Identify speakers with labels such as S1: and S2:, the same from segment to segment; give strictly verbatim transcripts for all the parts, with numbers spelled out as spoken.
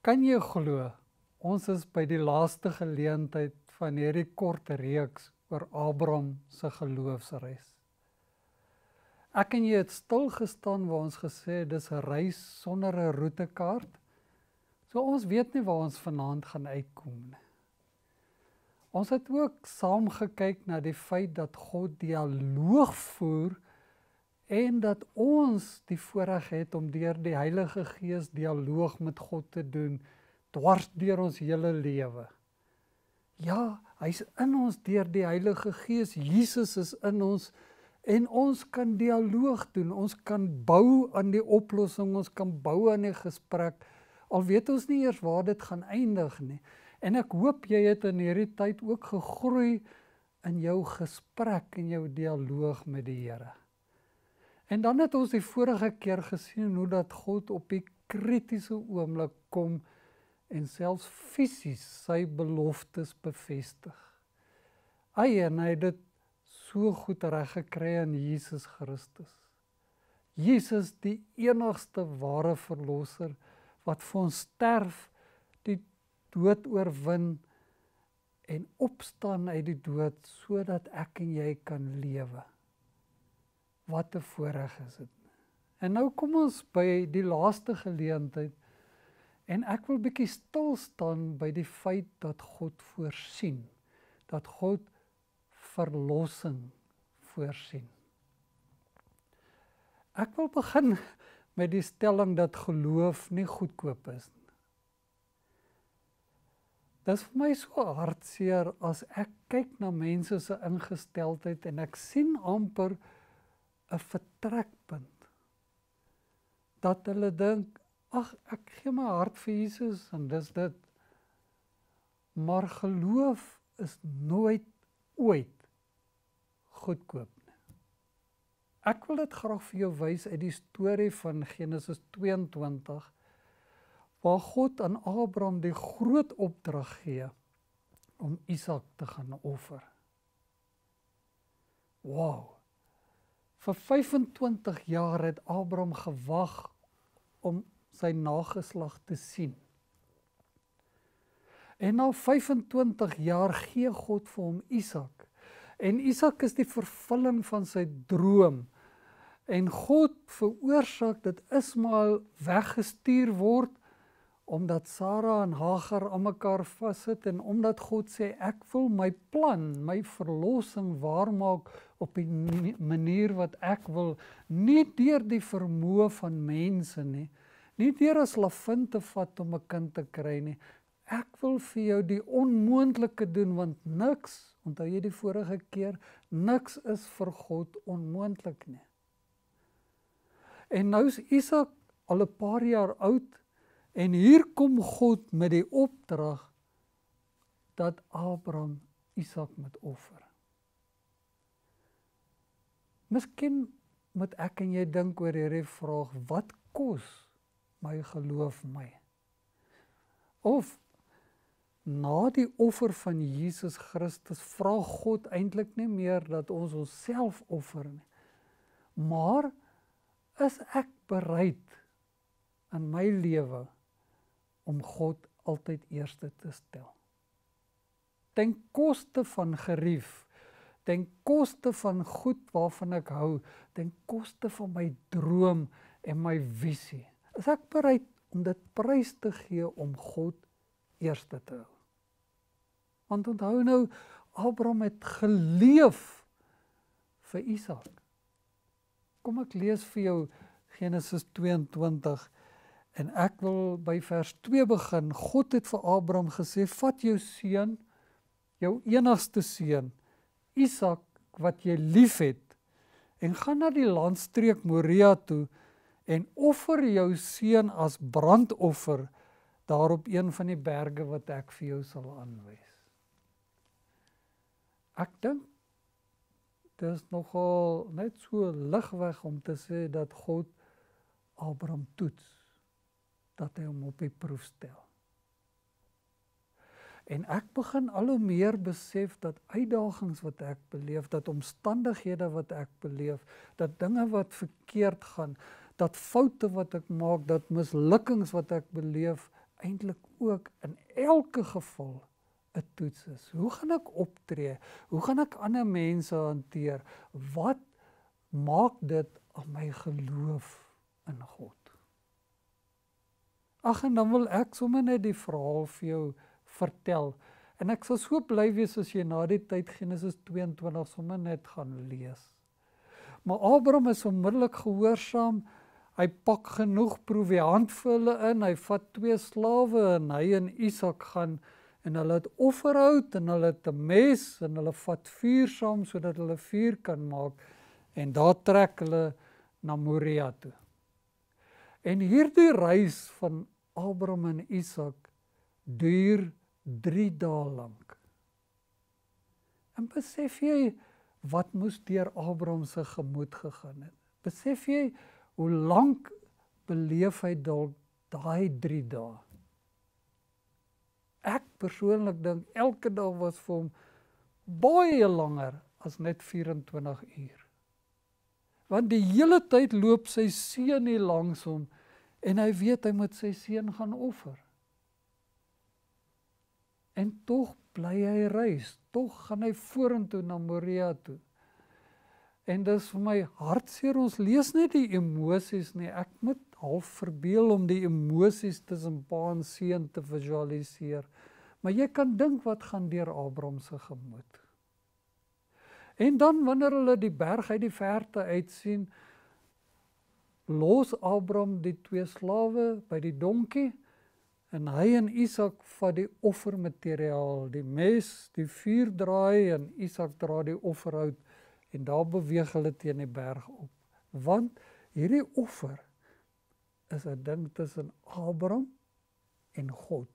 S1: Kan jy glo, ons is by die laaste geleentheid van hierdie kort reeks oor Abraham se geloofsreis. Ek en jy het stil gestaan waar ons gesê dis 'n reis sonder 'n roetekaart. So ons weet nie waar ons vanaand gaan uitkom nie. Ons het ook saam gekyk na die feit dat God dialoog voer en dat ons die voorreg het om deur die Heilige Gees dialoog met God te doen, dwars deur ons hele lewe. Ja, hy's in ons deur die Heilige Gees, Jesus is in ons, en ons kan dialoog doen, ons kan bou aan die oplossing, ons kan bou aan die gesprek, al weet ons nie eers waar dit gaan eindig nie. En ek hoop jy het in hierdie tyd ook gegroei in jou gesprek en jou dialoog met die Here. En dan het ons die vorige keer gesien hoe dat God op die kritiese oomblik kom en selfs fisies sy beloftes bevestig. Hy en hy het dit so goed reg gekry in Jesus Christus. Jesus, die enigste ware verlosser wat vir ons sterf, die dood oorwin en opstaan uit die dood sodat ek en jy kan lewe. Wat 'n voorreg is dit. En nou kom ons by die laaste geleentheid en ek wil bietjie stil staan by die feit dat God voorsien, dat God verlossing voorsien. Ek wil begin met die stelling dat geloof nie goedkoop is. Dit is vir my so hartseer as ek kyk na mense se ingesteldheid en ek sien amper 'n vertrekpunt. Dat hulle dink, ag, ek gee my hart vir Jesus en dis dit. Maar geloof is nooit ooit goedkoop nie. Ek wil dit graag vir jou wys uit die storie van Genesis tweeëntwintig, waar God aan Abraham die groot opdrag gee om Isak te gaan offer. Wow! Vir vyfentwintig jaar het Abraham gewag om sy nageslag te sien. En na vyfentwintig jaar gee God vir hom Isak. En Isak is die vervulling van sy droom. En God veroorsaak dat Ismael weggestuur word, omdat Sara en Hagar aan mekaar vassit en omdat God sê, ek wil my plan, my verlossing waarmaak op die manier wat ek wil, nie deur die vermoë van mense nie, nie deur 'n slavin te vat om 'n kind te kry nie. Ek wil vir jou die onmoontlike doen, want niks, onthou jy die vorige keer, niks is vir God onmoontlik nie. En nou is Isak al 'n paar jaar oud, en hier kom God met die opdrag dat Abraham Isak moet offer. Miskien moet ek en jy dink oor hierdie vraag, wat kos my geloof my? Of na die offer van Jesus Christus vra God eintlik nie meer dat ons onsself offer nie. Maar is ek bereid in my lewe om God altyd eerste te stel? Ten koste van gerief, ten koste van goed waarvan ek hou, ten koste van my droom en my visie. Is ek bereid om dit prys te gee om God eerste te hou? Want onthou nou, Abraham het geleef vir Isak. Kom ek lees vir jou Genesis tweeëntwintig, en ek wil by vers twee begin. God het vir Abraham gesê, vat jou seun, jou enigste seun, Isak, wat jy lief het, en gaan na die landstreek Moria toe, en offer jou seun as brandoffer, daar op een van die berge wat ek vir jou sal aanwys. Ek dink, dit is nogal net so ligweg om te sê dat God Abraham toets, dat hy hom op die proef stel. En ek begin al hoe meer besef dat uitdagings wat ek beleef, dat omstandighede wat ek beleef, dat dinge wat verkeerd gaan, dat foute wat ek maak, dat mislukkings wat ek beleef, eintlik ook in elke geval 'n toets is. Hoe gaan ek optree? Hoe gaan ek ander mense hanteer? Wat maak dit aan my geloof in God? Ag, en dan wil ek sommer net die verhaal vir jou vertel. En ek sal so bly wees as jy na die tyd Genesis tweeëntwintig sommer net gaan lees. Maar Abraham is onmiddellik gehoorsaam. Hy pak genoeg proviant vir hulle in. Hy vat twee slawe en hy en Isak gaan en hulle het offerhout en hulle het 'n mes en hulle vat vuur saam sodat hulle vuur kan maak. En daar trek hulle na Moria toe. En hierdie reis van Abraham en Isak duur drie dae lank. En besef jy wat moes deur Abraham se gemoed gegaan het? Besef jy hoe lank beleef hy dalk daai drie dae? Ek persoonlik dink elke dag was vir hom baie langer as net vyf-en-twintig uur. Want die hele tyd loop sy seun hier langs hom en hy weet hy moet sy seun gaan offer. En tog bly hy reis, tog gaan hy vorentoe na Moria toe. En dis vir my hartseer, ons lees net die emosies nie. Ek moet half verbeel om die emosies tussen pa en seun te visualiseer. Maar jy kan dink wat gaan deur Abraham se gemoed. En dan wanneer hulle die berg uit die verte uitsien, los Abraham die twee slawe by die donkie en hy en Isak vat die offermateriaal, die mes, die vuur draai en Isak dra die offerhout en daar beweeg hulle teen die berg op. Want hierdie offer is 'n ding tussen Abraham en God.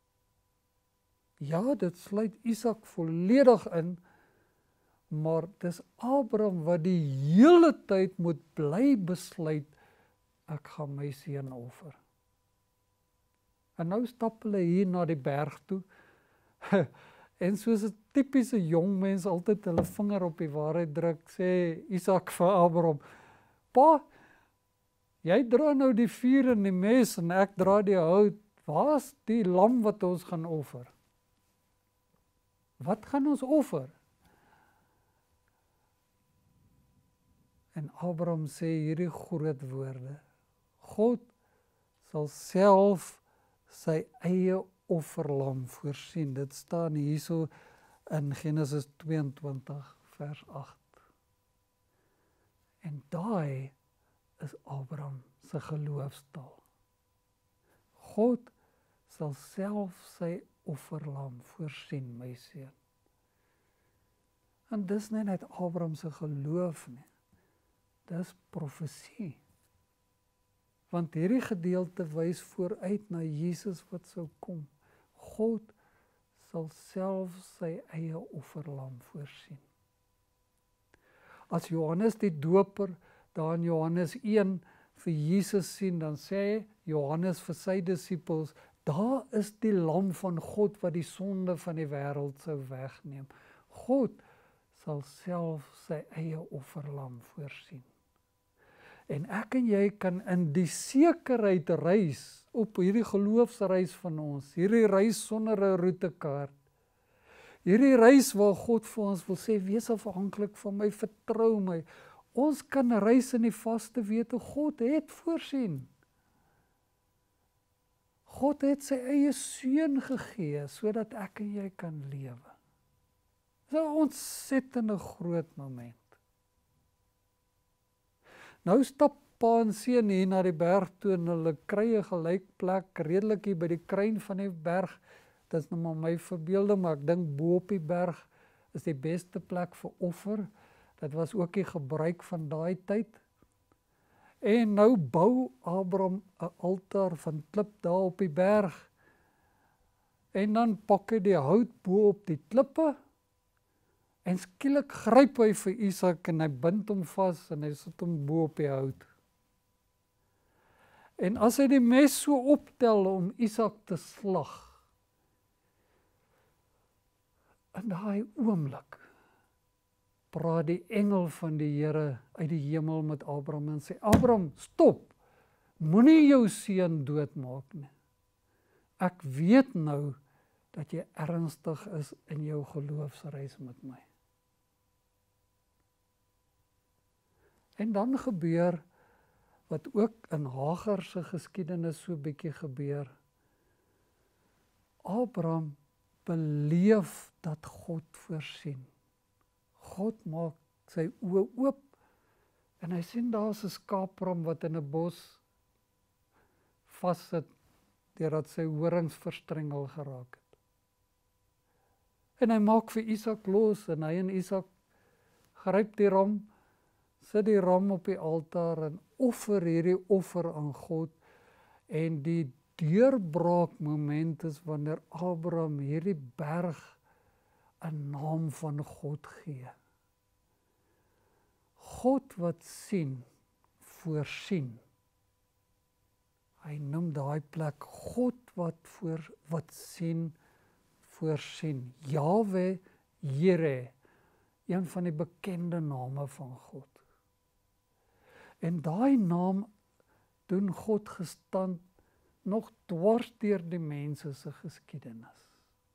S1: Ja, dit sluit Isak volledig in, maar dis Abraham wat die hele tyd moet bly besluit, ek gaan my seun offer. En nou stap hulle hier na die berg toe, en soos 'n tipiese jong mens altyd hulle vinger op die waarheid druk, sê Isak vir Abraham, pa, jy dra nou die vuur en die mes en ek dra die hout, waar is die lam wat ons gaan offer? Wat gaan ons offer? En Abraham sê hierdie groot woorde, God sal self sy eie offerlam voorsien. Dit staan hierso in Genesis tweeëntwintig vers agt. En daai is Abraham se geloofstaal. God sal self sy offerlam voorsien, my seun. En dis nie net Abraham se geloof nie. Dis profesie. Want hierdie gedeelte wys vooruit na Jesus wat sou kom. God sal self sy eie offerlam voorsien. As Johannes die Doper daar in Johannes een vir Jesus sien, dan sê Johannes vir sy disippels, daar is die lam van God wat die sonde van die wêreld sou wegneem. God sal self sy eie offerlam voorsien. En ek en jy kan in die sekerheid reis op hierdie geloofsreis van ons, hierdie reis sonder 'n roetekaart, hierdie reis waar God vir ons wil sê, wees afhanklik van my, vertrou my. Ons kan reis in die vaste wete, God het voorsien. God het sy eie seun gegee, sodat ek en jy kan lewe. Dit is 'n ontsettende groot moment. Nou stap pa en seun hier na die berg toe en hulle kry 'n gelyk plek, redelik hier by die kruin van die berg. Dit is nou maar my verbeelding, maar ek dink bo op die berg is die beste plek vir offer. Dit was ook die gebruik van daai tyd. En nou bou Abraham 'n altaar van klip daar op die berg. En dan pak hy die hout bo op die klippe. En skielik gryp hy vir Isak en hy bind hom vas en hy sit hom bo op die hout. En as hy die mes so optel om Isak te slag, in daai oomblik praat die engel van die Here uit die hemel met Abraham en sê, Abraham, stop, moenie jou seun doodmaak nie. ek weet nou dat jy ernstig is in jou geloofsreis met my. En dan gebeur wat ook in Hagar se geskiedenis so bietjie gebeur. Abraham beleef dat God voorsien. God maak sy oë oop en hy sien daar's 'n skaapram wat in 'n bos vassit deurdat sy horings verstrengel geraak het. En hy maak vir Isak los en hy en Isak gryp die ram, sit die ram op die altaar en offer hierdie offer aan God. En die deurbraakmoment is wanneer Abraham hierdie berg 'n naam van God gee. God wat sien, voorsien. Hy noem daai plek God wat voor wat sien, voorsien. Jahwe Jire, een van die bekende name van God. En daai naam doen God gestand nog dwars deur die mense se geskiedenis.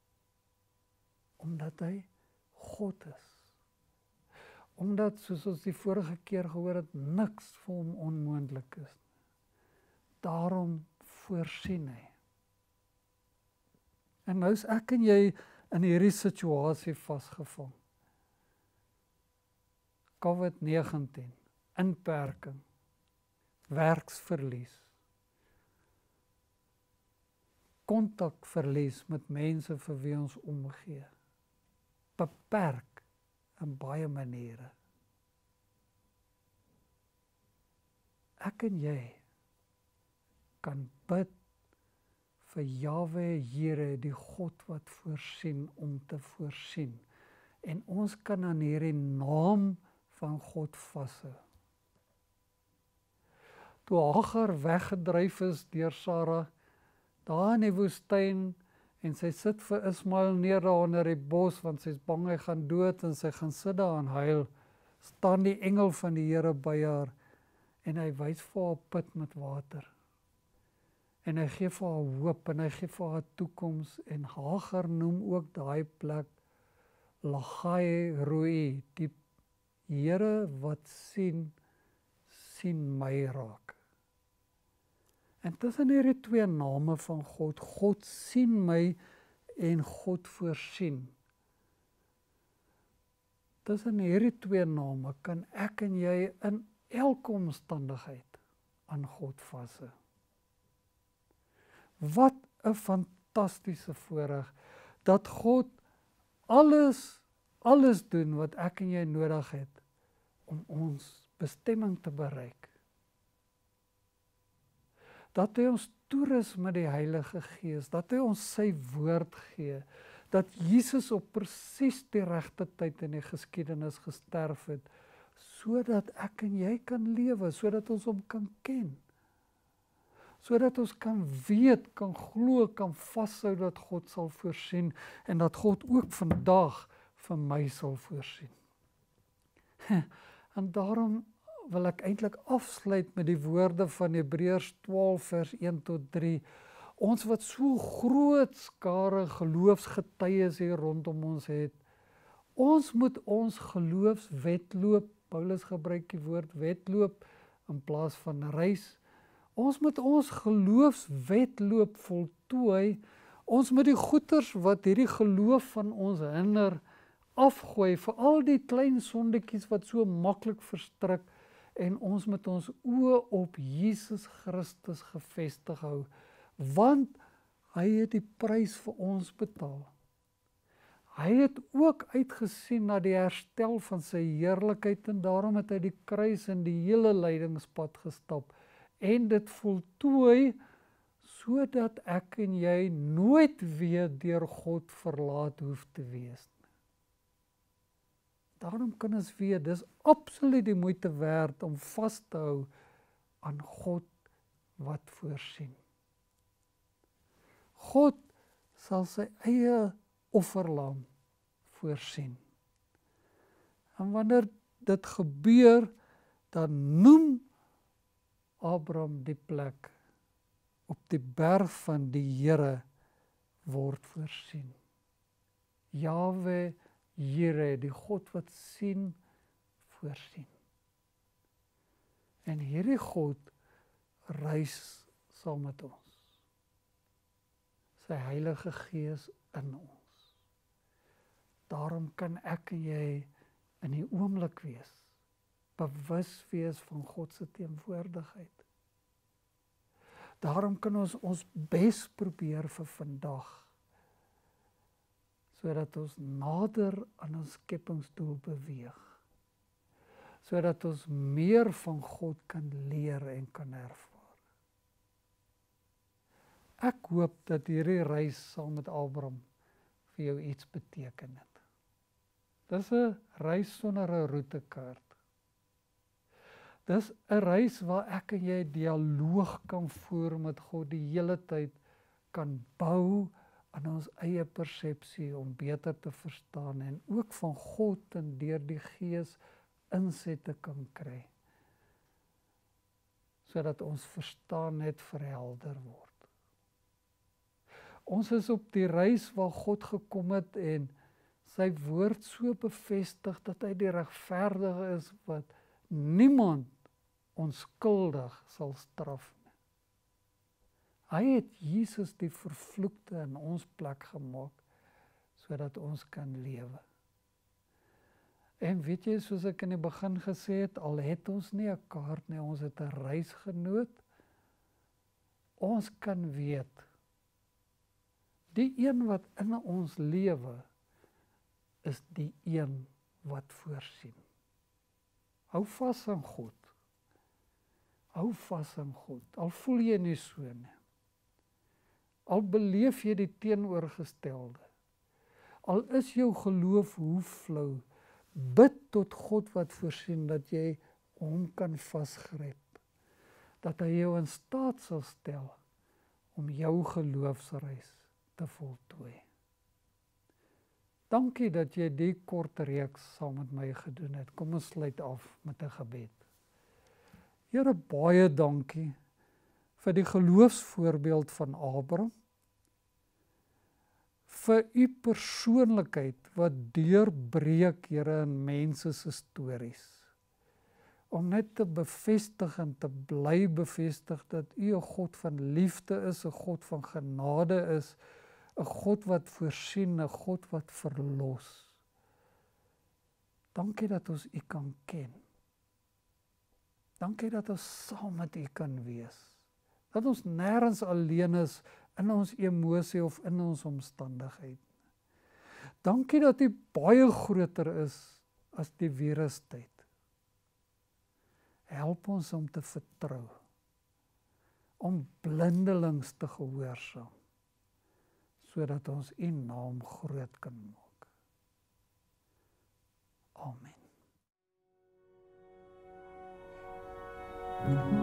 S1: Omdat hy God is. Omdat, soos ons die vorige keer gehoor het, niks vir hom onmoontlik is. Daarom voorsien hy. En nou is ek en jy in hierdie situasie vasgevang. COVID negentien, inperking, werksverlies, kontakverlies met mense vir wie ons omgee, beperk in baie maniere. Ek en jy kan bid vir Jahwe Here, die God wat voorsien om te voorsien. En ons kan aan hierdie naam van God vashou. Toe Hagar weggedryf is deur Sara, daar in die woestyn, en sy sit vir Ismael neer daar onder die bos, want sy is bang hy gaan dood, en sy gaan sit daar en huil, staan die engel van die Here by haar, en hy wys vir haar 'n put met water. En hy gee vir haar hoop, en hy gee vir haar toekoms, en Hagar noem ook daai plek Lagai Roi, die Here wat sien, sien my raak. En tussen hierdie twee name van God, God sien my en God voorsien. Tussen hierdie twee name kan ek en jy in elke omstandigheid aan God vashou. Wat 'n fantastiese voorreg dat God alles, alles doen wat ek en jy nodig het om ons bestemming te bereik. Dat hy ons toerus met die Heilige Gees, dat hy ons sy woord gee, dat Jesus op presies die regte tyd in die geskiedenis gesterf het, sodat ek en jy kan lewe, sodat ons hom kan ken. Sodat ons kan weet, kan glo, kan vashou dat God sal voorsien en dat God ook vandag vir my sal voorsien. En daarom wil ek eintlik afsluit met die woorde van Hebreërs twaalf vers een tot drie. Ons wat so groot skare geloofsgetuies hier rondom ons het, ons moet ons geloofswedloop, Paulus gebruik die woord wedloop in plaas van reis, ons moet ons geloofswedloop voltooi, ons moet die goeters wat hierdie geloof van ons hinder, afgooi, vir al die klein sondetjies wat so maklik verstrik, en ons moet ons oë op Jesus Christus gefestig hou, want hy het die prys vir ons betaal. Hy het ook uitgesien na die herstel van sy heerlikheid, en daarom het hy die kruis en die hele lydingspad gestap, en dit voltooi, sodat ek en jy nooit weer deur God verlaat hoef te wees. Daarom kan ons weet, dis absoluut die moeite werd om vas te hou aan God wat voorsien. God sal sy eie offerlam voorsien. En wanneer dit gebeur, dan noem Abraham die plek op die berg van die Here word voorsien. Jahwe Jire, die God wat sien, voorsien. En hierdie God reis saam met ons. Sy Heilige Gees in ons. Daarom kan ek en jy in die oomblik wees, bewus wees van God se teenwoordigheid. Daarom kan ons ons bes probeer vir vandag, sodat ons nader aan ons skepingsdoel beweeg, sodat ons meer van God kan leer en kan ervaar. Ek hoop dat hierdie reis saam met Abraham vir jou iets beteken het. Dis 'n reis sonder 'n roetekaart. Dis 'n reis waar ek en jy dialoog kan voer met God, die hele tyd kan bou aan ons eie persepsie om beter te verstaan en ook van God en deur die Gees insette kan kry, sodat ons verstaan net verhelder word. Ons is op die reis waar God gekom het en sy woord so bevestig dat hy die regverdige is wat niemand onskuldig sal straf nie. Hy het Jesus die vervloekte in ons plek gemaak, sodat ons kan lewe. En weet jy, soos ek in die begin gesê het, al het ons nie 'n kaart nie, ons het 'n reisgenoot, ons kan weet, die een wat in ons lewe, is die een wat voorsien. Hou vas aan God. Hou vas aan God, al voel jy nie so nie. Al beleef jy die teenoorgestelde. Al is jou geloof hoe flou, bid tot God wat voorsien, dat jy hom kan vasgryp. Dat hy jou in staat sal stel om jou geloofsreis te voltooi. Dankie dat jy die kort reeks saam met my gedoen het. Kom ons sluit af met 'n gebed. Here, baie dankie vir die geloofsvoorbeeld van Abraham, vir u persoonlikheid wat deurbreek, Here, in mense se stories. Om net te bevestig en te bly bevestig dat u 'n God van liefde is, 'n God van genade is, 'n God wat voorsien, 'n God wat verlos. Dankie dat ons u kan ken. Dankie dat ons saam met u kan wees. Dat ons nêrens alleen is in ons emosie of in ons omstandigheid. Dankie dat u baie groter is as die virustyd. Help ons om te vertrou, om blindelings te gehoorsaam, sodat ons u naam groot kan maak. Amen.